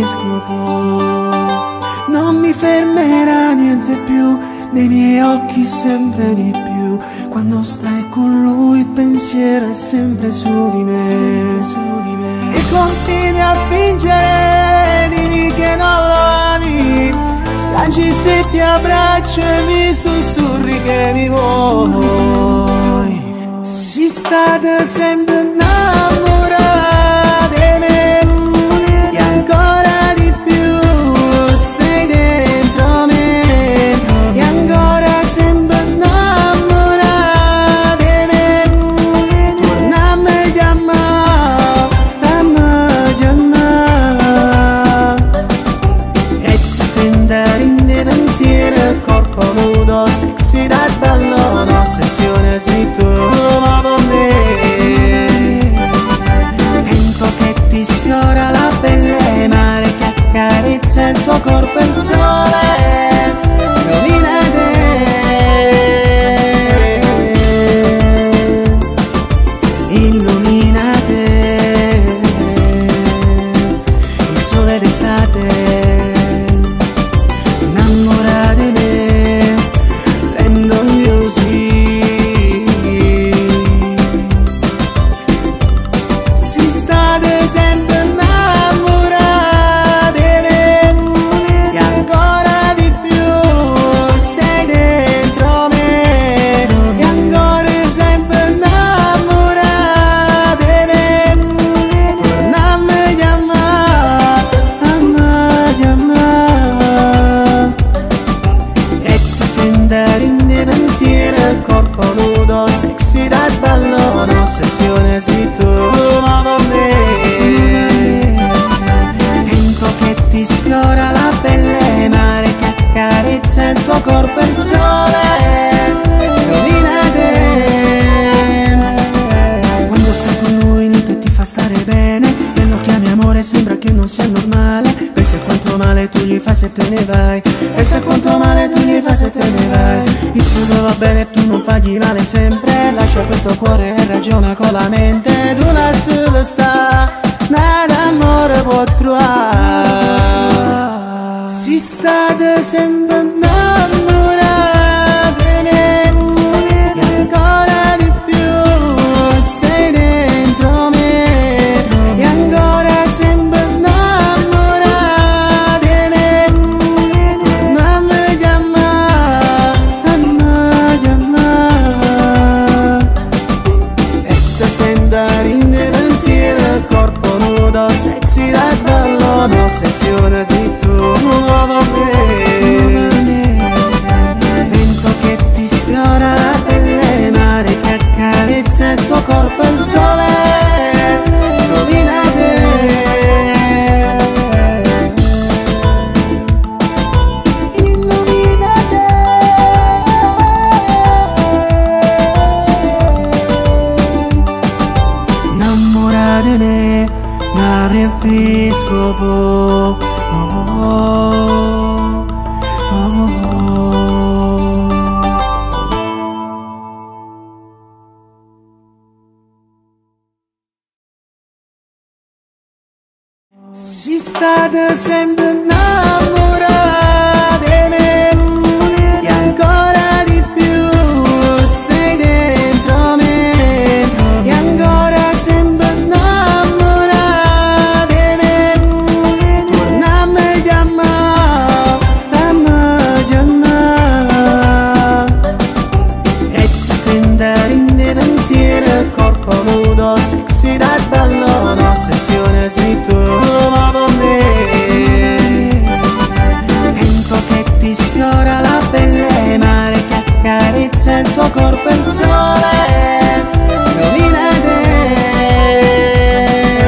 scopo. Non mi fermerà niente più, nei miei occhi sempre di più. Quando stai con lui il pensiero è sempre su di me, E continui a fingere, dimmi che non lo ami. Lanci se ti abbraccio e mi sussurri che mi vuoi. Si state sempre innamorati di me, e ancora di più sei dentro me, e ancora sempre innamorati di me. Torna a me chiamare, a me chiamare, e ti sentire in pensiero, corpo nudo, sexy da sballone, ossessione sei tu, ma con me. Vento che ti sfiora la pelle, mare che accarezza il tuo corpo e il sole illumina te. Illumina te, il sole d'estate. Corpo nudo, sexy da sballone, ossessione sei tu, ma con me. Vento che ti sfiora la pelle, mare che accarezza il tuo corpo e il sole illumina te. Quando sei con lui niente ti fa stare bene, e lo chiami amore sembra che non sia normale. Pensi a quanto male tu gli fai se te ne vai, pensi a quanto male tu gli fai se te ne vai. Il suo va bene tu non paghi male sempre, lascia questo cuore e ragiona con la mente. Tu la sola sta, nada amore può trovare. Si state sempre innamorati di me, e ancora di più sei dentro me, e ancora sempre innamorati di me. Torna a me chiamare, a me chiamare, e ti sentire in pensiero, corpo nudo, sexy da sballone, ossessione sei tu, nuovo me. Vento che ti sfiora la pelle, mare che accarezza il tuo corpo e il sole illumina te. Illumina te. Innamora di me, ma apri il piscopo. Si state sempre innamorati di me, e ancora di più sei dentro me, e ancora sempre innamorati di me. Torna a me chiamare, a me chiamare, e ti sentire in pensiero, corpo nudo, sexy da sballone, ossessione sei tu, ma con me. Vento che ti sfiora la pelle, mare che accarezza il tuo corpo e il sole